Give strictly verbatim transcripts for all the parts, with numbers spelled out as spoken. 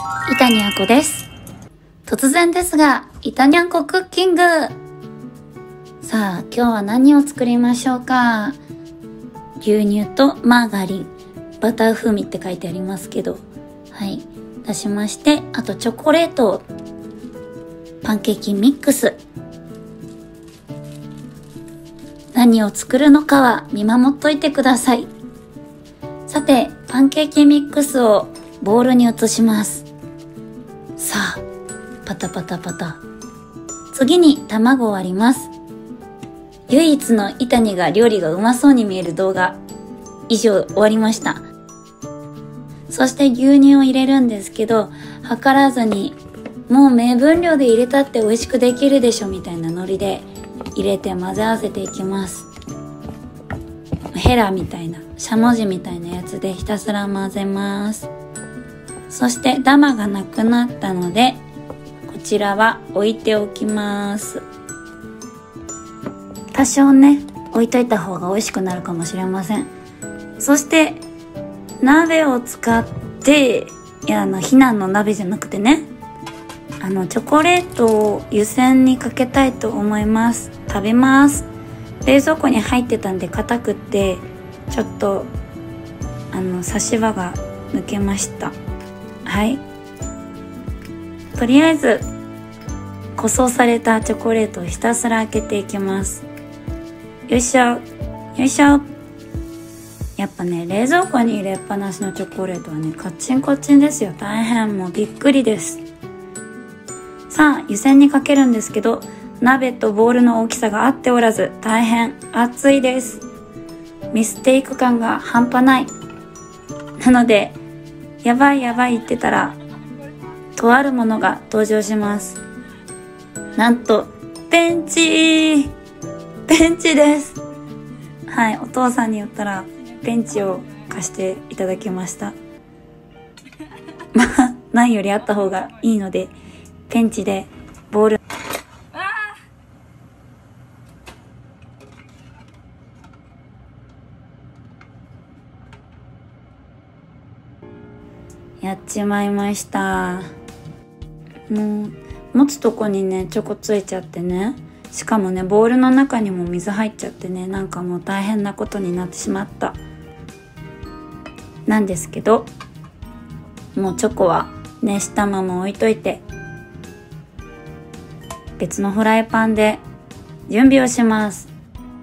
イタニャンコです。突然ですが、イタニャンコクッキング。さあ、今日は何を作りましょうか。牛乳とマーガリン、バター風味って書いてありますけど、はい、出しまして、あとチョコレート、パンケーキミックス。何を作るのかは見守っといてください。さて、パンケーキミックスをボウルに移します。さあ、パタパタパタ。次に卵を割ります。唯一のイタニが料理がうまそうに見える動画。以上終わりました。そして牛乳を入れるんですけど、計らずに、もう目分量で入れたって美味しくできるでしょみたいなノリで入れて混ぜ合わせていきます。ヘラみたいな、しゃもじみたいなやつでひたすら混ぜます。そしてダマがなくなったので、こちらは置いておきます。多少ね、置いといた方が美味しくなるかもしれません。そして鍋を使って、いやあの避難の鍋じゃなくてね、あのチョコレートを湯煎にかけたいと思います。食べます。冷蔵庫に入ってたんで硬くってちょっとあの差し歯が抜けました。はい、とりあえず個装されたチョコレートをひたすら開けていきます。よいしょよいしょ。やっぱね、冷蔵庫に入れっぱなしのチョコレートはね、カッチンコッチンですよ。大変、もうびっくりです。さあ、湯煎にかけるんですけど、鍋とボウルの大きさが合っておらず大変熱いです。ミステイク感が半端ない。なので、やばいやばい言ってたら、とあるものが登場します。なんと、ペンチペンチです。はい、お父さんに言ったら、ペンチを貸していただきました。まあ、ないよりあった方がいいので、ペンチでボール、やっちまいました。もう持つとこにねチョコついちゃってね、しかもねボウルの中にも水入っちゃってね、なんかもう大変なことになってしまったなんですけど、もうチョコは熱したまま置いといて、別のフライパンで準備をします。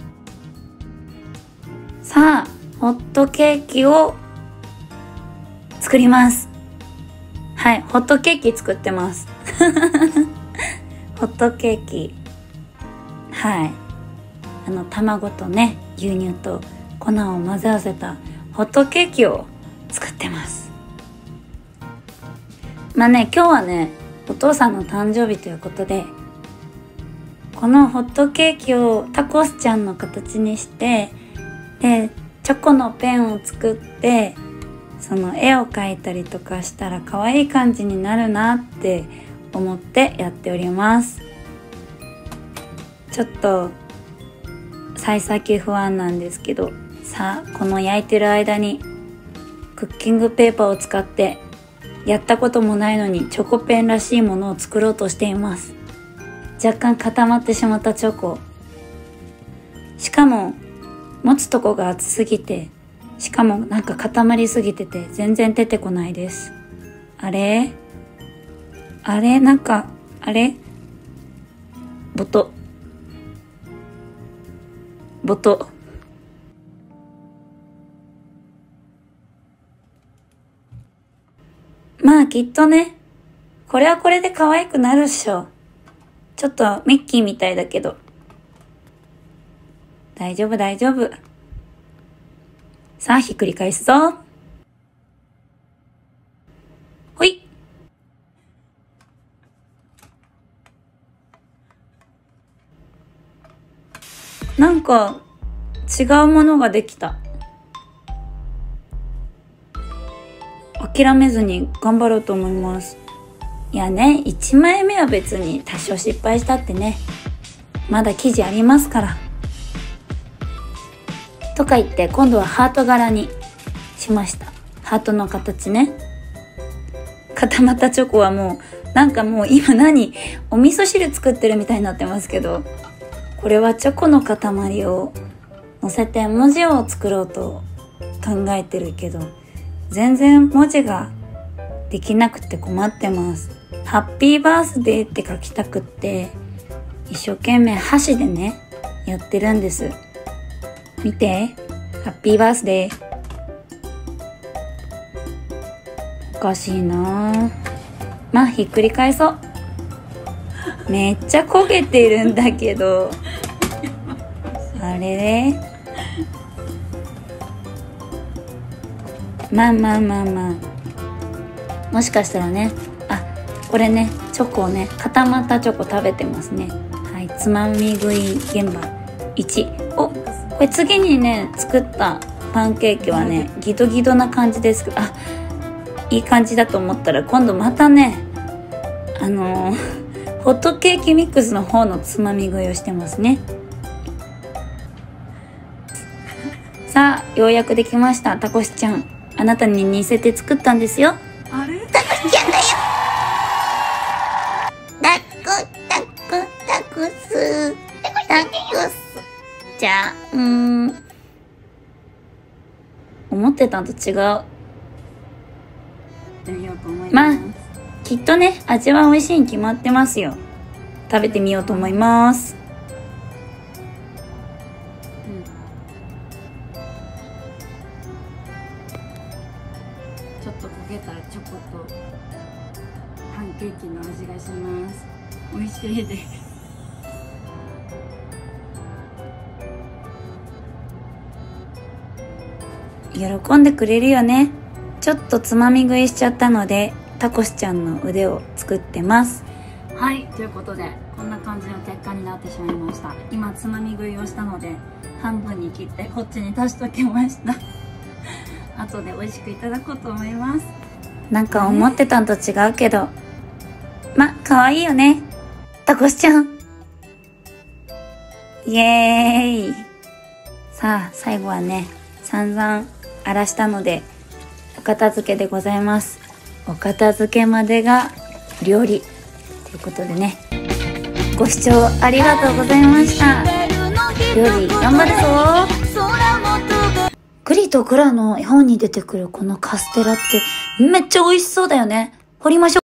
さあ、ホットケーキを作ります。はい、ホットケーキ作ってますホットケーキ、はい、あの卵とね牛乳と粉を混ぜ合わせたホットケーキを作ってます。まあね、今日はねお父さんの誕生日ということで、このホットケーキをタコスちゃんの形にして、でチョコのペンを作ってその絵を描いたりとかしたら可愛い感じになるなって思ってやっております。ちょっと幸先不安なんですけど、さあこの焼いてる間にクッキングペーパーを使ってやったこともないのにチョコペンらしいものを作ろうとしています。若干固まってしまったチョコ、しかも持つとこが厚すぎて、しかもなんか固まりすぎてて全然出てこないです。あれあれなんかあれボトボトまあきっとね、これはこれで可愛くなるっしょ。ちょっとミッキーみたいだけど大丈夫大丈夫。さあひっくり返すぞ。ほい。なんか違うものができた。諦めずに頑張ろうと思います。いやね、いちまいめは別に多少失敗したってね、まだ生地ありますから。とか言って今度はハート柄にしました。ハートの形ね。 固まったチョコはもう、なんかもう今何お味噌汁作ってるみたいになってますけど、これはチョコの塊を乗せて文字を作ろうと考えてるけど、全然文字ができなくて困ってます。ハッピーバースデーって書きたくって、一生懸命箸でね、やってるんです。見て、ハッピーバースデー。おかしいなぁ。まあ、ひっくり返そう。めっちゃ焦げてるんだけど。あれれ、まあまあまあまあ。もしかしたらね、あ、これね、チョコをね、固まったチョコ食べてますね。はい、つまみ食い現場いち。お、これ次にね、作ったパンケーキはね、ギドギドな感じですけど、あ、いい感じだと思ったら、今度またね、あのー、ホットケーキミックスの方のつまみ食いをしてますね。さあ、ようやくできました、タコシちゃん。あなたに似せて作ったんですよ。 あれ？ タコシちゃんだよ。タコ、タコ、タコス。タコス。じゃあ、うーん。思ってたのと違う。 やってみようと思いまあます。、 きっとね、味は美味しいに決まってますよ。食べてみようと思います。 ちょっと焦げたチョコとパンケーキの味がします。美味しいです。 喜んでくれるよね。ちょっとつまみ食いしちゃったので、タコシちゃんの腕を作ってます。 はい、ということでこんな感じの結果になってしまいました。今つまみ食いをしたので半分に切ってこっちに足しときました後で美味しくいただこうと思います。 なんか思ってたんと違うけど、ま、可愛いよね。タコシちゃん。イエーイ。さあ、最後はね、散々荒らしたので、お片付けでございます。お片付けまでが料理。ということでね、ご視聴ありがとうございました。料理頑張るぞ。グリとグラの絵本に出てくるこのカステラってめっちゃ美味しそうだよね。掘りましょう。